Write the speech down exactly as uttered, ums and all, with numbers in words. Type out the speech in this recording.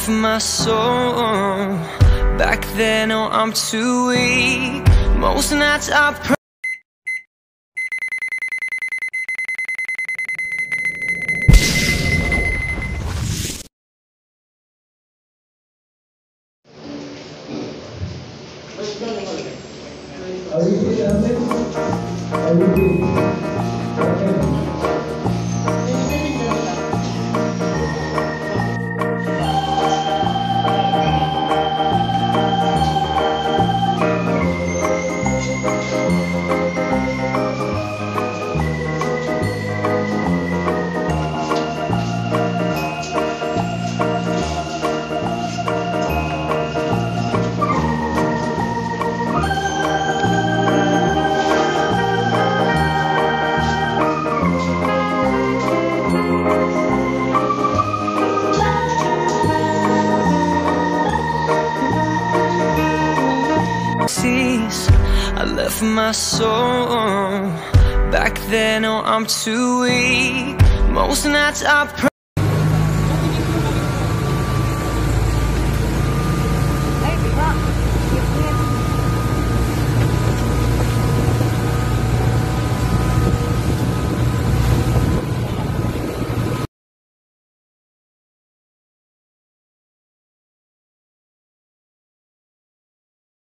my soul. Back then, oh, I'm too weak. Most nights I pray. Are you ready? Are you ready? Okay. I left my soul. Back then, oh, I'm too weak. Most nights I pray.